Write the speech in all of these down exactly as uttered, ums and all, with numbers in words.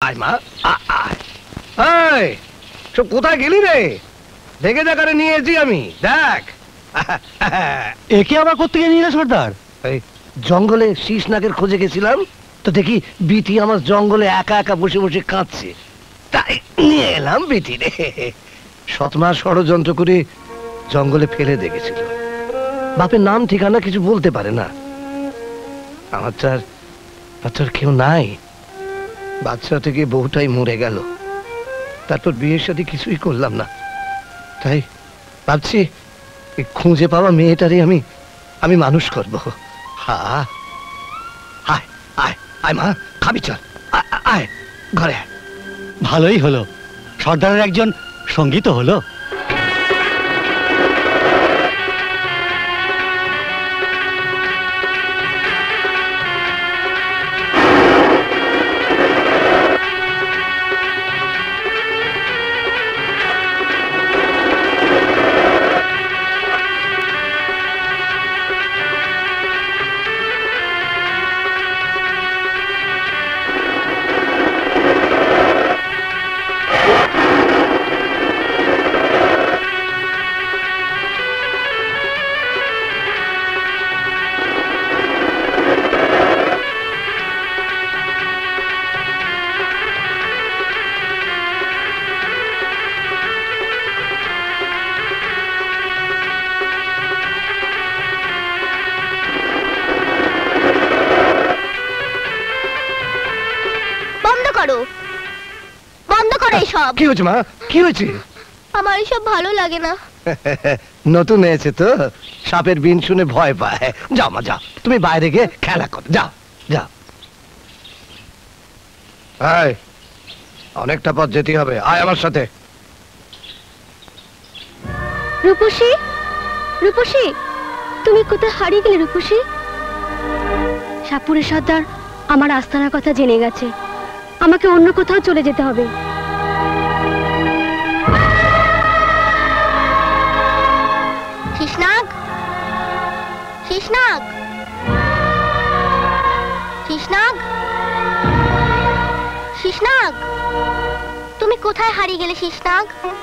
আয় মা আয়। সব কোথায় গেলি রে? দেখে দেখারে নিয়েছি আমি, দেখ। একে আবার কোত্থেকে নিয়ে সর্দার? এই জঙ্গলে শীষ নাগের খোঁজে গেছিলাম, তো দেখি বিটি আমার জঙ্গলে একা একা বসে বসে কাঁদছে, তাই নিয়ে এলাম বিটি রে। সৎমা ষড়যন্ত্র করে জঙ্গলে ফেলে দেখেছিল। বাপের নাম ঠিকানা কিছু বলতে পারে না। আমার তার তার কেউ নাই। বাচ্চা থেকে বহুটাই মরে গেল। তারপর বিয়ের সাথে কিছুই করলাম না। তাই ভাবছি খুঁজে পাওয়া মেয়েটারে আমি আমি মানুষ করব। হা আয় আয় আয় মা, খাবি চল, আয় ঘরে আয়। ভালোই হলো, সর্দারের একজন সঙ্গী তো হলো। কি হয়েছে মা, কি হয়েছে? আমার এসব ভালো লাগে না। নতুন হয়েছে তো, সাপের বিন শুনে ভয় পায়। যাও মা যাও, তুমি বাইরে গিয়ে খেলা করো, যাও যাও। আয়, অনেকটা পথ যেতে হবে, আয় আমার সাথে। রূপসী, রূপসী, তুমি কোথায় হারিয়ে গেলে রূপসী? সাপুরের সর্দার আমার আস্তানার কথা জেনে গেছে, আমাকে অন্য কোথাও চলে যেতে হবে। শীষনাগ, শীষনাগ, শীষনাগ, শীষনাগ, তুমি কোথায় হারিয়ে গেলে শীষনাগ?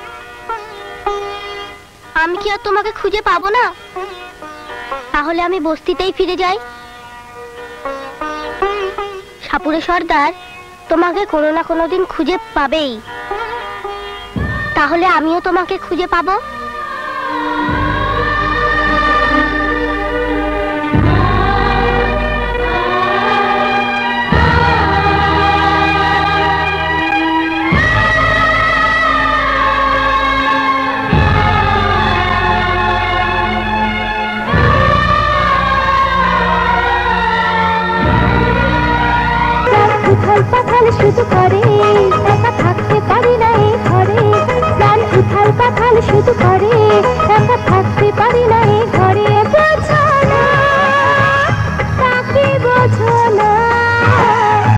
আমি কি আর তোমাকে খুঁজে পাবো না? তাহলে আমি বস্তিতেই ফিরে যাই। সাপুরে সর্দার তোমাকে কোনো না কোনো দিন খুঁজে পাবেই, তাহলে আমিও তোমাকে খুঁজে পাবো। পাথাল শুধু করে একা থাকতে পারি না এই ঘরে, প্রাণ উথাল পাথাল শুধু করে